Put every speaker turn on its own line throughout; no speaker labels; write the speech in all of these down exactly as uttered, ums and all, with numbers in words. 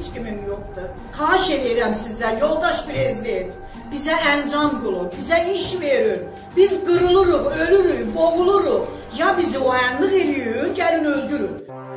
heç kimim yoxdur. Xahiş edirəm sizdən, yoldaş prezident, bizə əncam qılın, bizə iş verin. Biz qırılırıq, ölürük, boğuluruq. Ya bizi o ənlıq eləyin, gəlin öldürün.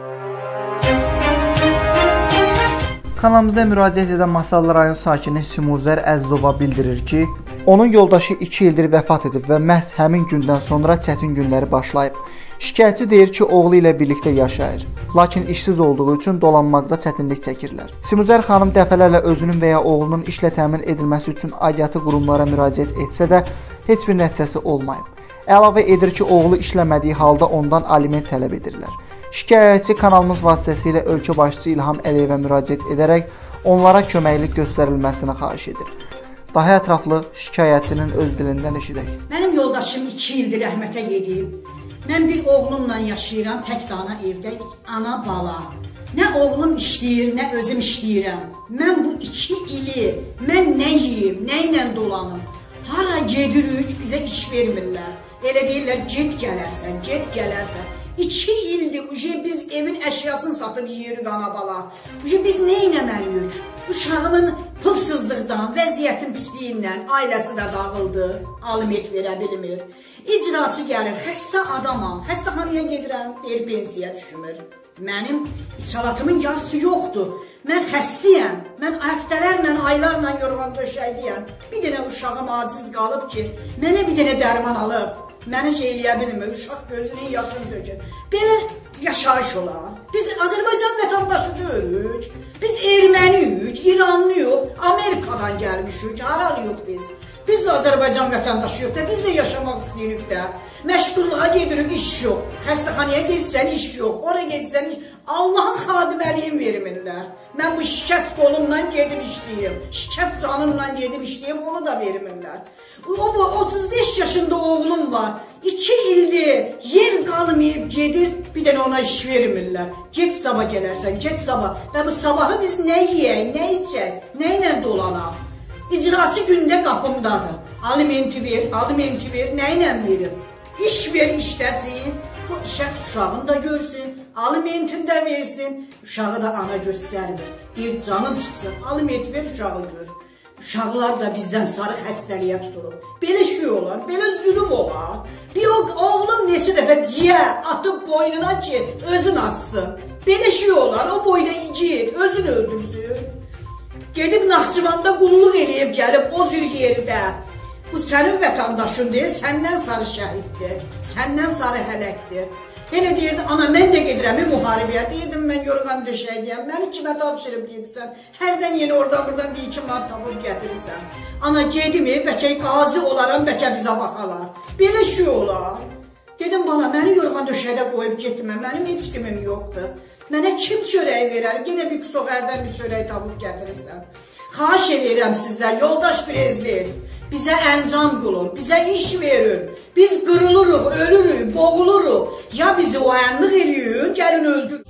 Kanalımıza müraciət edən Masallı rayon sakini Simuzər Əzzova bildirir ki, onun yoldaşı iki ildir vəfat edib və məhz həmin gündən sonra çətin günləri başlayıb. Şikayətçi deyir ki, oğlu ilə birlikdə yaşayır, lakin işsiz olduğu üçün dolanmaqda çətinlik çəkirlər. Simuzər xanım dəfələrlə özünün və ya oğlunun işlə təmin edilməsi üçün aidiyyatı qurumlara müraciət etsə də heç bir nəticəsi olmayıb. Əlavə edir ki, oğlu işləmədiyi halda ondan aliment tələb edirlər. Şikayətçi kanalımız vasitəsilə ölkə başçısı İlham Əliyevə müraciət edərək onlara köməklik göstərilməsini xahiş edir. Daha ətraflı şikayətçinin öz dilindən eşidək.
Mənim yoldaşım iki ildir rəhmətə gedib. Mən bir oğlumla yaşayıram, tək dana evdə, ana bala. Nə oğlum işləyir, nə özüm işləyirəm. Mən bu iki ili, mən nə yiyim, nə ilə dolanım. Hara gedirik, bizə iş vermirlər. Elə deyirlər, get gələrsən, get gələrsən. İki ildir, biz evin əşyasını satıb yiyirik ana bala. Biz nə eləməliyik? Uşağının pulsuzluqdan, vəziyyətin pisliyindən ailəsi də dağıldı, aliment verə bilmir. İcraçı gəlir, xəstə adamam, xəstəxanaya gedirəm, deyir, pensiya düşmür. Mənim içalatımın yarısı yoxdur. Mən xəstəyəm, mən həftələrlə, aylarla yorğan döşəydiyəm. Bir dənə uşağım aciz qalıb ki, mənə bir dənə dərman alıb. Məni şey eləyə bilmir, uşaq gözünün yaşını dökür. Belə yaşayış olar. Biz Azərbaycan vətəndaşı deyirik, biz erməniyik, İranlıyıq, Amerikadan gəlmişik, haralıyıq biz. Biz də Azərbaycan vətəndaşıyıq da, biz də yaşamaq istəyirik də. Məşğulluğa gedirik, iş yox. Xəstəxanaya getsən, iş yox. Oraya getsən, iş... Allahın xadiməliyini vermirlər. Mən bu şikət qolumla gedim işləyim, şikət canımla gedim işləyim, onu da vermirlər. O bu otuz beş yaşında oğlum var, iki ildir yer qalmayıb gedir, bir dənə ona iş vermirlər. Get sabah gələrsən, get sabah. Və bu sabahı biz nə yiyək, nə içək, nə ilə dolanaq? İcraçı gündə qapımdadır. Alimenti ver, alimenti ver, nə ilə verir? İş ver, işləsin, bu işə uşağını da görsün, alimentini də versin, uşağı da ana göstərmir. Bir canın çıxsın, aliment ver, uşağı gör. Uşaqlar da bizdən sarı xəstəliyə tutulur. Belə şey olar, belə zülüm olar. Bir oğlum neçə dəfə ciyə atıb boynuna ki, özün assın. Belə şey olar, o boyda igid, özün öldürsün. Gedib Naxçıvanda qulluq eləyib gəlib o cür yerdə. Bu sənin vətəndaşın deyil, səndən sarı şəhiddir, səndən sarı hələkdir. Elə deyirdi, ana mən də gedirəm müharibəyə, deyirdim mən yorğan döşəyəcəm, məni kimə tapşırıb gedirsən, hərdən yeni oradan buradan bir iki mar tapıb gətirirsən. Ana gedimi, bəlkə qazi olaram, bəlkə bizə baxalar. Belə şey olar. Dedim bana, məni yorğan döşəyə qoyub getmə, mənim heç kimim yoxdur. Mənə kim çörək verər, yenə bir kusoq hərdən bir çörək tapıb gətirirsən. Xahiş edirəm sizə, yoldaş prezident, bizə əncam qılın, bizə iş verin. Biz qırılırıq, ölürük, boğuluruq. Ya bizi o ənlıq eləyin, gəlin öldürün.